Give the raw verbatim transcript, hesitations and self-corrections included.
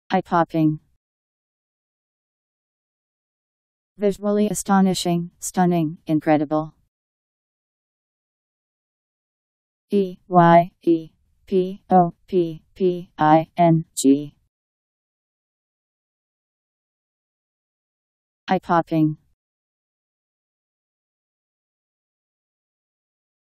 Eye-popping. Visually astonishing, stunning, incredible. E Y E P O P P I N G. Eye-popping.